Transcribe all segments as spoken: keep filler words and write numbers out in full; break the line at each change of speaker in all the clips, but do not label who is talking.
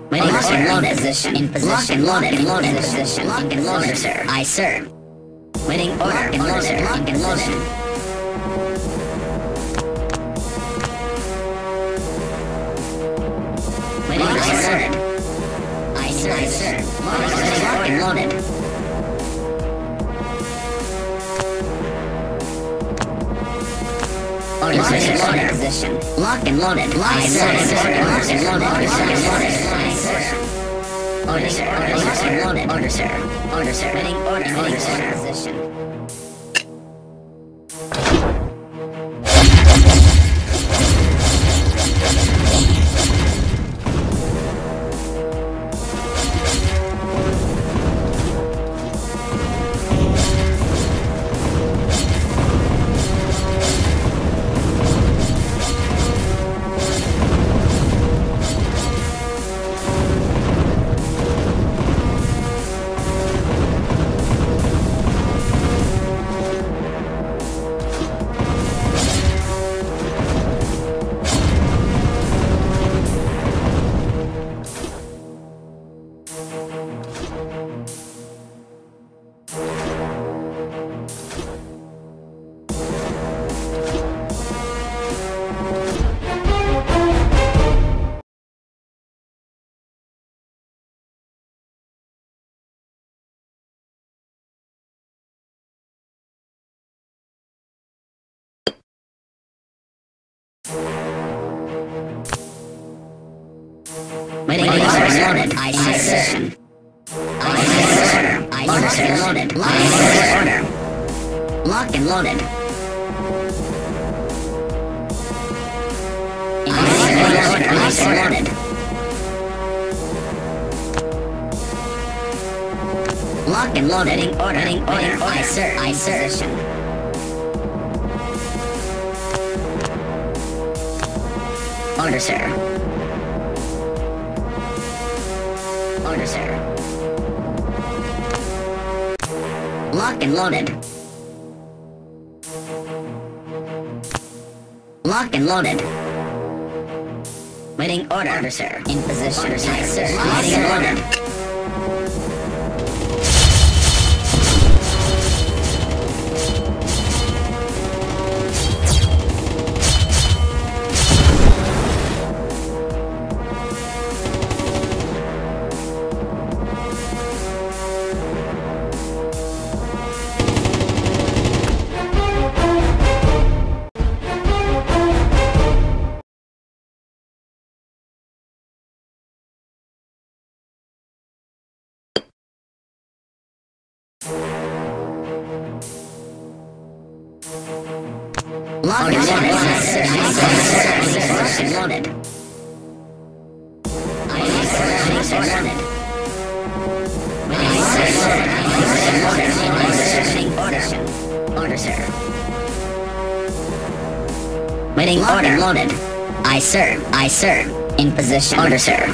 Waiting order, sir. Loaded. Position. In position. Lock and loaded. In loaded. Position. Lock and loaded, sir. Aye, sir. Waiting order. Lock and loaded, sir. Lock and loaded. Waiting order, sir. Aye, sir. Aye, sir. Lock and loaded. Order, sir. Order. Position. Lock and loaded. Aye, sir. Lock and loaded. Aye, sir. Order, sir. Order, sir. Loaded. Order, sir. Order, sir. Waiting order. Order, sir. Position. Waiting order, sir. Loaded. Aye, sir. Aye, sir. Aye, sir. Loaded. Order. Lock and loaded. Aye, sir. Loaded. Lock and loaded. Order. Order. Aye, sir. Aye, sir. Order, sir. Order, sir. Lock and loaded. Lock and loaded. Waiting order. Order, sir. In position. Order, sir. Sir. Waiting and loaded. Lock and loaded. Loaded. Order, sir. Waiting order. Loaded. Aye, sir. Aye, sir. In position. Order, sir.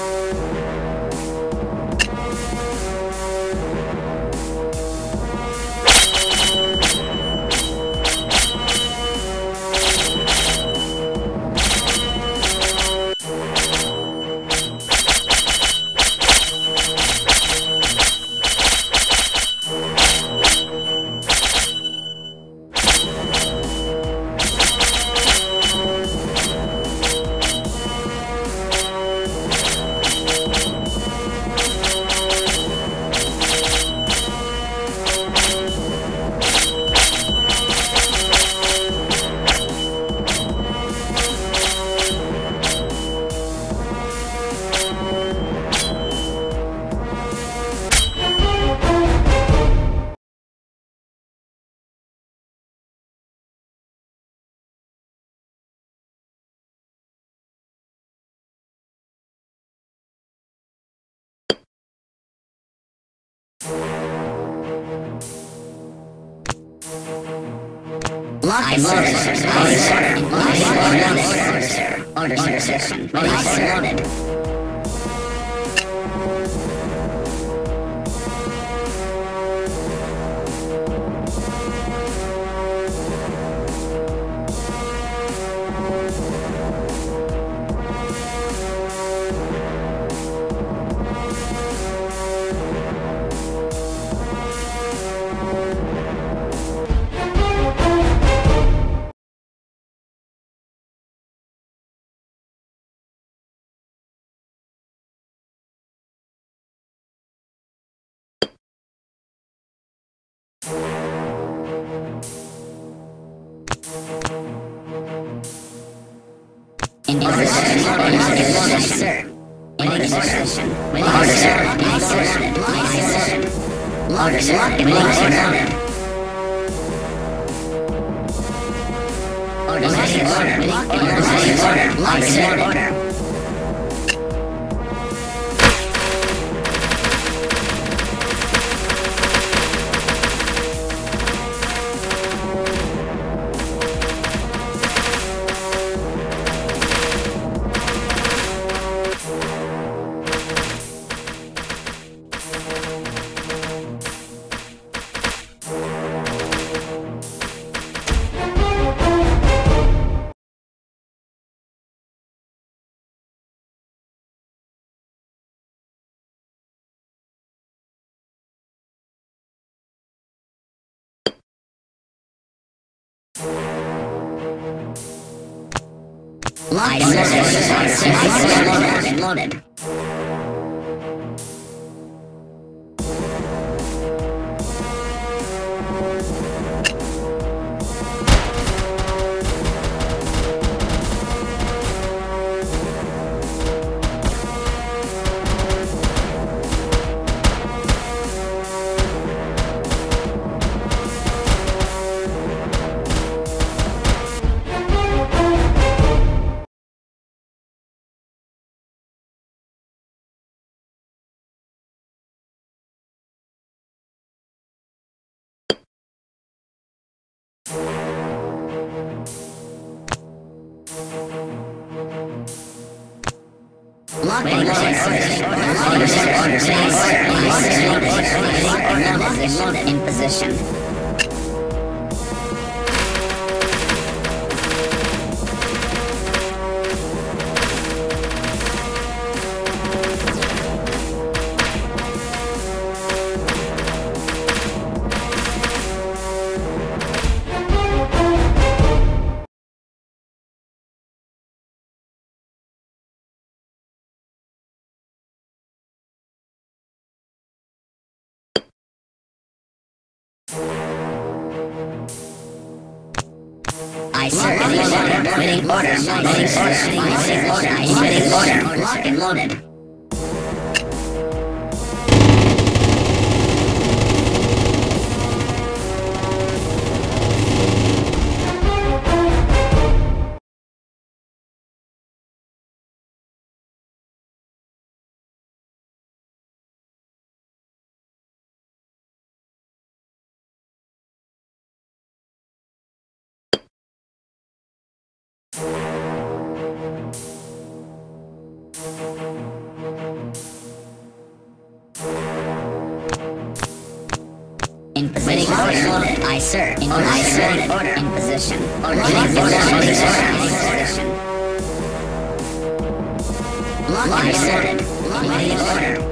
Lock and loaded. Order, sir. Order, sir. Order, sir. Order, sir. Lock and loaded. Order, sir. Order, sir. Order, sir. Order, sir. Order, sir. Order, sir. Order, sir. Order, order, order, sir. Order. Locked and loaded. Locked and loaded in position. I sir, waiting order, waiting order, waiting order, locked and loaded. In position. Order. I sir. In order. I sir. Order. In position. Order. In position. Locked and loaded. Locked and order.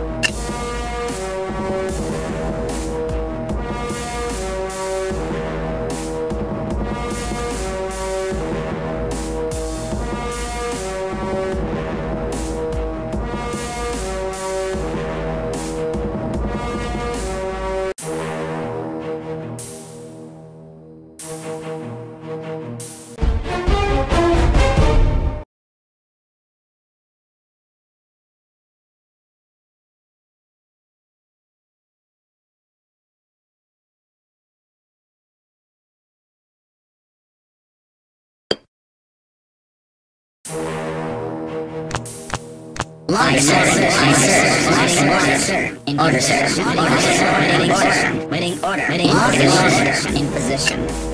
I sir. I sir. Order, sir. In order, sir. Order, sir. Waiting order. Waiting order. Waiting order. In position.